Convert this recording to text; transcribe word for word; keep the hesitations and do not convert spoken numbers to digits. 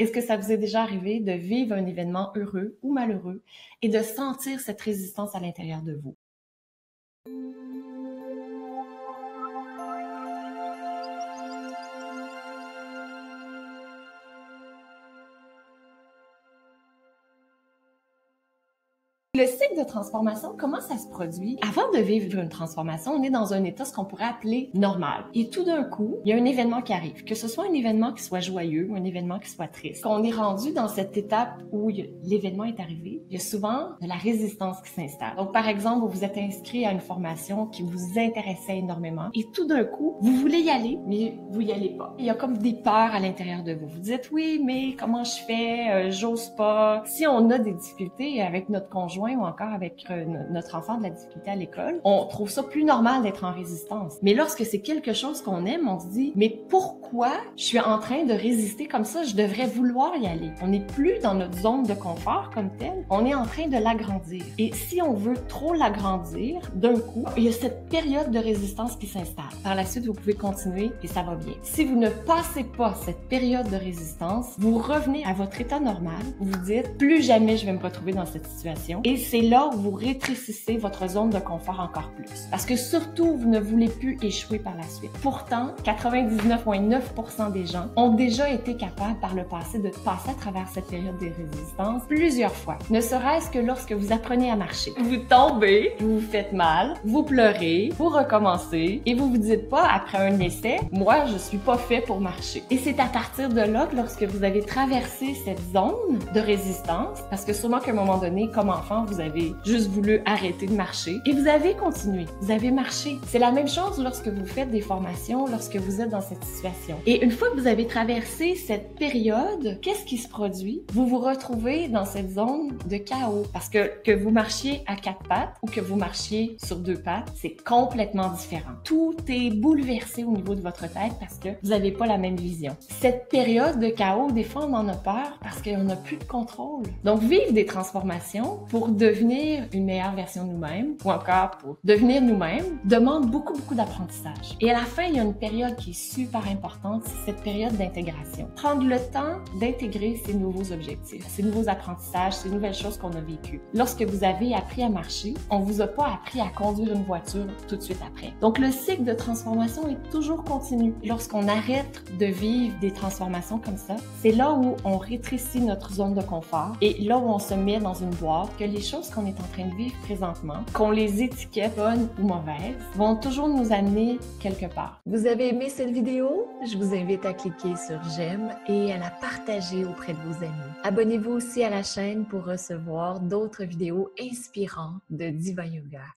Est-ce que ça vous est déjà arrivé de vivre un événement heureux ou malheureux et de sentir cette résistance à l'intérieur de vous? Le cycle de transformation, comment ça se produit? Avant de vivre une transformation, on est dans un état, ce qu'on pourrait appeler normal. Et tout d'un coup, il y a un événement qui arrive. Que ce soit un événement qui soit joyeux ou un événement qui soit triste. Quand on est rendu dans cette étape où l'événement est arrivé, il y a souvent de la résistance qui s'installe. Donc, par exemple, vous vous êtes inscrit à une formation qui vous intéressait énormément et tout d'un coup, vous voulez y aller, mais vous y allez pas. Il y a comme des peurs à l'intérieur de vous. Vous dites, oui, mais comment je fais? Euh, j'ose pas. Si on a des difficultés avec notre conjoint, ou encore avec euh, notre enfant de la difficulté à l'école, on trouve ça plus normal d'être en résistance. Mais lorsque c'est quelque chose qu'on aime, on se dit, mais pourquoi je suis en train de résister comme ça? Je devrais vouloir y aller. On n'est plus dans notre zone de confort comme telle, on est en train de l'agrandir. Et si on veut trop l'agrandir, d'un coup, il y a cette période de résistance qui s'installe. Par la suite, vous pouvez continuer et ça va bien. Si vous ne passez pas cette période de résistance, vous revenez à votre état normal, vous vous dites, plus jamais je vais me retrouver dans cette situation. Et c'est là où vous rétrécissez votre zone de confort encore plus. Parce que surtout, vous ne voulez plus échouer par la suite. Pourtant, quatre-vingt-dix-neuf virgule neuf pour cent des gens ont déjà été capables par le passé de passer à travers cette période de résistance plusieurs fois. Ne serait-ce que lorsque vous apprenez à marcher. Vous tombez, vous vous faites mal, vous pleurez, vous recommencez et vous vous dites pas après un essai, moi je suis pas fait pour marcher. Et c'est à partir de là que lorsque vous avez traversé cette zone de résistance, parce que sûrement qu'à un moment donné, comme enfant, vous avez juste voulu arrêter de marcher et vous avez continué, vous avez marché. C'est la même chose lorsque vous faites des formations, lorsque vous êtes dans cette situation. Et une fois que vous avez traversé cette période, qu'est-ce qui se produit? Vous vous retrouvez dans cette zone de chaos parce que que vous marchiez à quatre pattes ou que vous marchiez sur deux pattes, c'est complètement différent. Tout est bouleversé au niveau de votre tête parce que vous n'avez pas la même vision. Cette période de chaos, des fois on en a peur parce qu'on n'a plus de contrôle. Donc vivre des transformations pour devenir une meilleure version de nous-mêmes ou encore pour devenir nous-mêmes demande beaucoup, beaucoup d'apprentissage. Et à la fin, il y a une période qui est super importante, c'est cette période d'intégration. Prendre le temps d'intégrer ces nouveaux objectifs, ces nouveaux apprentissages, ces nouvelles choses qu'on a vécues. Lorsque vous avez appris à marcher, on vous a pas appris à conduire une voiture tout de suite après. Donc le cycle de transformation est toujours continu. Lorsqu'on arrête de vivre des transformations comme ça, c'est là où on rétrécit notre zone de confort et là où on se met dans une boîte que les choses qu'on est en train de vivre présentement, qu'on les étiquette bonnes ou mauvaises, vont toujours nous amener quelque part. Vous avez aimé cette vidéo? Je vous invite à cliquer sur j'aime et à la partager auprès de vos amis. Abonnez-vous aussi à la chaîne pour recevoir d'autres vidéos inspirantes de Diva Yoga.